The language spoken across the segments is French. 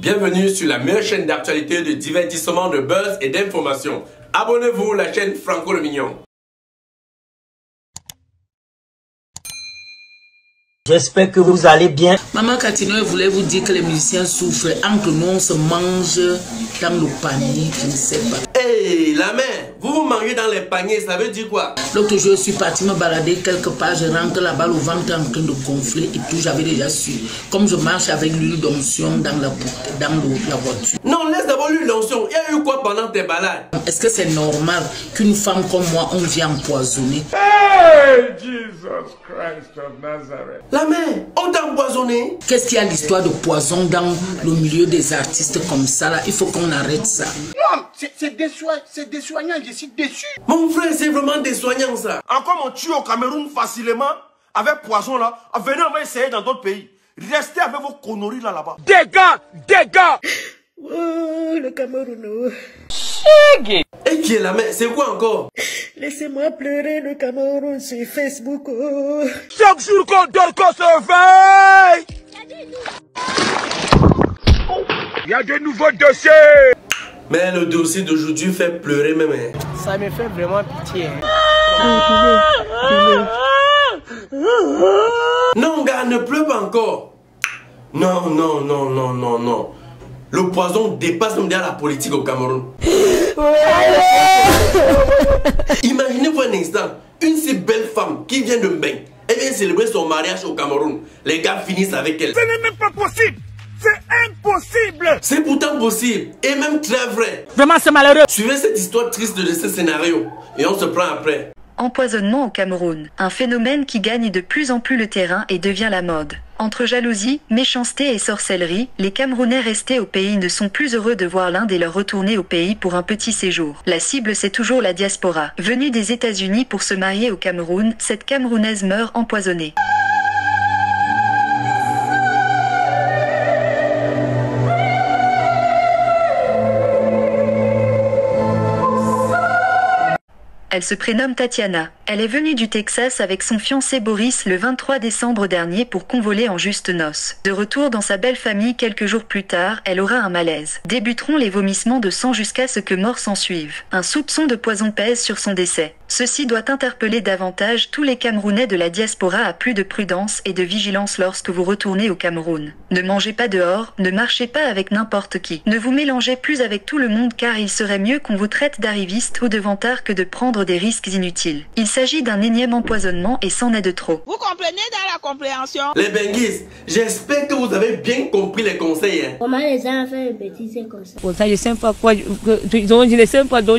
Bienvenue sur la meilleure chaîne d'actualité, de divertissement, de buzz et d'information. Abonnez-vous à la chaîne Franco le Mignon. J'espère que vous allez bien. Maman Catino voulait vous dire que les musiciens souffrent. Entre nous, on se mange dans le panier, je ne sais pas. Hey, la mère, vous mangez dans les paniers, ça veut dire quoi? L'autre jour, je suis partie me balader quelque part. Je rentre là-bas, le ventre est en train de gonfler et tout. J'avais déjà su. Comme je marche avec l'huile d'onction dans la voiture. Non, laisse d'abord l'huile d'onction. Il y a eu quoi pendant tes balades? Est-ce que c'est normal qu'une femme comme moi, on vient empoisonner? Hey, Jesus Christ of Nazareth. La mère, on t'a empoisonné? Qu'est-ce qu'il y a l'histoire de poison dans le milieu des artistes comme ça là? Il faut qu'on arrête ça. Non, c'est des soignants, je suis déçu. Mon frère, c'est vraiment des soignants ça. Encore on tue au Cameroun facilement avec poison là. Venez, on va essayer dans d'autres pays. Restez avec vos conneries là-bas. Dégâts. Oh, le Cameroun. Et qui est la mère? C'est quoi encore? Laissez-moi pleurer le Cameroun sur Facebook. Oh. Chaque jour qu'on dort, qu'on se réveille. Il y a de nouveaux dossiers. Mais le dossier d'aujourd'hui fait pleurer même. Ça me fait vraiment pitié. Non, gars, ne pleure pas encore. Non. Le poison dépasse même derrière la politique au Cameroun. Imaginez-vous un instant, une si belle femme qui vient de Mbeng, elle vient célébrer son mariage au Cameroun. Les gars finissent avec elle. Ce n'est même pas possible. C'est impossible. C'est pourtant possible et même très vrai. Vraiment, c'est malheureux. Suivez cette histoire triste de ce scénario et on se prend après. Empoisonnement au Cameroun, un phénomène qui gagne de plus en plus le terrain et devient la mode. Entre jalousie, méchanceté et sorcellerie, les Camerounais restés au pays ne sont plus heureux de voir l'un des leurs retourner au pays pour un petit séjour. La cible, c'est toujours la diaspora. Venue des États-Unis pour se marier au Cameroun, cette Camerounaise meurt empoisonnée. Elle se prénomme Tatiana. Elle est venue du Texas avec son fiancé Boris le 23 décembre dernier pour convoler en juste noces. De retour dans sa belle famille quelques jours plus tard, elle aura un malaise. Débuteront les vomissements de sang jusqu'à ce que mort s'ensuive. Un soupçon de poison pèse sur son décès. Ceci doit interpeller davantage tous les Camerounais de la diaspora à plus de prudence et de vigilance lorsque vous retournez au Cameroun. Ne mangez pas dehors, ne marchez pas avec n'importe qui. Ne vous mélangez plus avec tout le monde car il serait mieux qu'on vous traite d'arriviste ou de vantard que de prendre des risques inutiles. Il s'agit d'un énième empoisonnement et c'en est de trop. Vous comprenez dans la compréhension? Les benguistes, j'espère que vous avez bien compris les conseils. Hein. Comment les gens font des bêtises comme ça? Pour ça, je ne sais pas quoi. Je ne sais pas.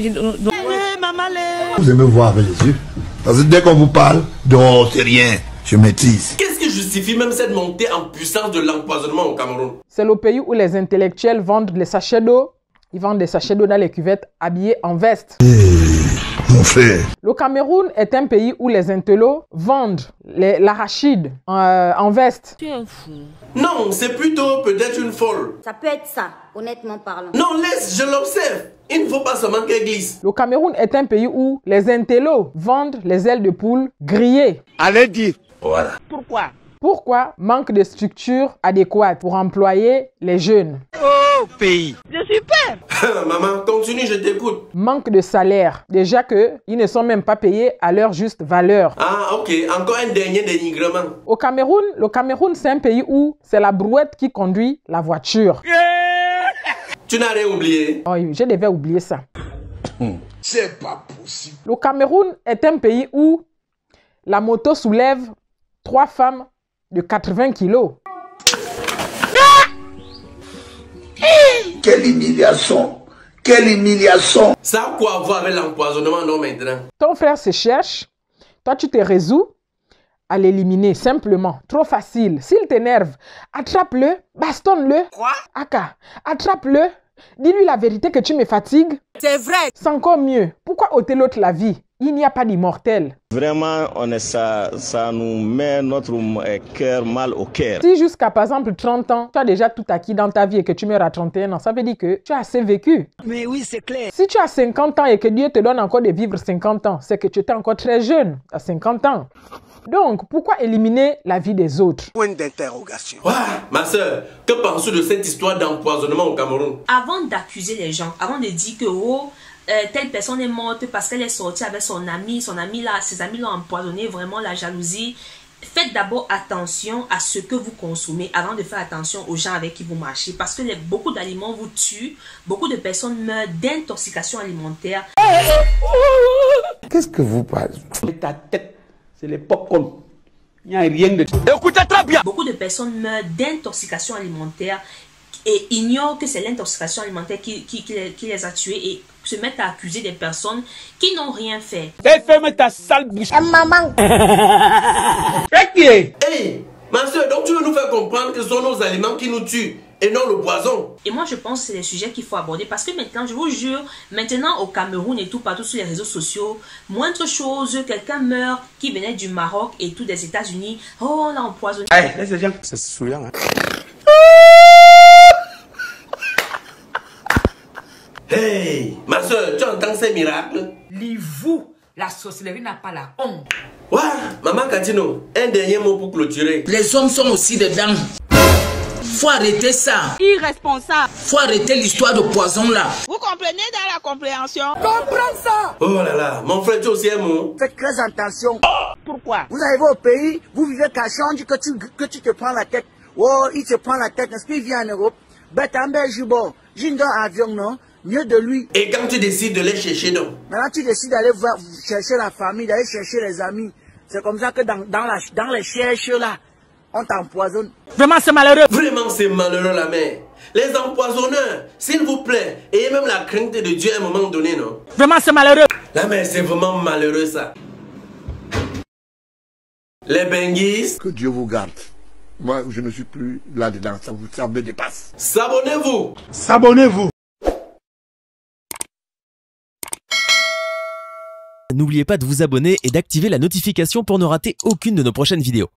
Vous aimez voir avec les yeux. Parce que dès qu'on vous parle, non, c'est rien. Je maîtrise. Qu'est-ce qui justifie même cette montée en puissance de l'empoisonnement au Cameroun? C'est le pays où les intellectuels vendent les sachets d'eau. Ils vendent des sachets d'eau dans les cuvettes habillés en veste. Mon frère. Le Cameroun est un pays où les intellos vendent l'arachide en veste. Tu es un fou. Non, c'est plutôt peut-être une folle. Ça peut être ça, honnêtement parlant. Non, laisse, je l'observe. Il ne faut pas seulement qu'elle glisse. Le Cameroun est un pays où les intellos vendent les ailes de poule grillées. Allez dire. Voilà. Pourquoi? Pourquoi? Manque de structure adéquate pour employer les jeunes. Oh, pays. Je suis peur. Maman, continue, je t'écoute. Manque de salaire. Déjà qu'ils ne sont même pas payés à leur juste valeur. Ah, ok. Encore un dernier dénigrement. Au Cameroun, le Cameroun, c'est un pays où c'est la brouette qui conduit la voiture. Tu n'as rien oublié. Oh, je devais oublier ça. C'est pas possible. Le Cameroun est un pays où la moto soulève 3 femmes de 80 kilos. Quelle humiliation. Quelle humiliation. Ça a quoi à voir avec l'empoisonnement, non, maintenant? Ton frère se cherche, toi tu te résous à l'éliminer simplement. Trop facile. S'il t'énerve, attrape-le, bastonne-le. Quoi? Aka, attrape-le. Dis-lui la vérité que tu me fatigues. C'est vrai. C'est encore mieux. Pourquoi ôter l'autre la vie? Il n'y a pas d'immortel. Vraiment, ça nous met notre cœur mal au cœur. Si jusqu'à par exemple 30 ans, tu as déjà tout acquis dans ta vie et que tu meurs à 31 ans, ça veut dire que tu as assez vécu. Mais oui, c'est clair. Si tu as 50 ans et que Dieu te donne encore de vivre 50 ans, c'est que tu étais encore très jeune à 50 ans. Donc, pourquoi éliminer la vie des autres? Point d'interrogation. Ouais, ma soeur, que penses-tu de cette histoire d'empoisonnement au Cameroun? Avant d'accuser les gens, avant de dire que telle personne est morte parce qu'elle est sortie avec son ami là, ses amis l'ont empoisonné, vraiment la jalousie. Faites d'abord attention à ce que vous consommez avant de faire attention aux gens avec qui vous marchez parce que beaucoup d'aliments vous tuent, beaucoup de personnes meurent d'intoxication alimentaire. Qu'est-ce que vous parlez? Ta tête, c'est les popcorn. Il n'y a rien de... Écoutez très bien. Beaucoup de personnes meurent d'intoxication alimentaire et ignorent que c'est l'intoxication alimentaire qui les a tués et se mettent à accuser des personnes qui n'ont rien fait. Ferme ta sale bouche. Maman. Hey, ma soeur, donc tu veux nous faire comprendre que ce sont nos aliments qui nous tuent et non le poison? Et moi je pense que c'est des sujets qu'il faut aborder parce que maintenant, je vous jure, maintenant au Cameroun et tout partout sur les réseaux sociaux, moindre chose, quelqu'un meurt qui venait du Maroc et tout des États-Unis, oh on l'a empoisonné. Hey, laisse les gens. C'est souillant, hein. Hey, ma soeur, tu entends ces miracles? Livou, la sorcellerie n'a pas la honte. Ouais, maman Katino, un dernier mot pour clôturer. Les hommes sont aussi dedans. Faut arrêter ça. Irresponsable. Faut arrêter l'histoire de poison là. Vous comprenez dans la compréhension? Comprends ça. Oh là là, mon frère, tu es aussi un mot. Faites très attention. Pourquoi? Vous arrivez au pays, vous vivez cachant, on dit que tu te prends la tête. Oh, il te prend la tête, n'est-ce qu'il vient en Europe? Betambe Jubo, j'ai un avion, non? Mieux de lui. Et quand tu décides de les chercher, donc? Maintenant, tu décides d'aller chercher la famille, d'aller chercher les amis. C'est comme ça que dans les cherches là, on t'empoisonne. Vraiment, c'est malheureux. Vraiment, c'est malheureux, la mère. Les empoisonneurs, s'il vous plaît, ayez même la crainte de Dieu à un moment donné, non? Vraiment, c'est malheureux. La mère, c'est vraiment malheureux, ça. Les benguis. Que Dieu vous garde. Moi, je ne suis plus là-dedans. Ça me dépasse. S'abonnez-vous. S'abonnez-vous. N'oubliez pas de vous abonner et d'activer la notification pour ne rater aucune de nos prochaines vidéos.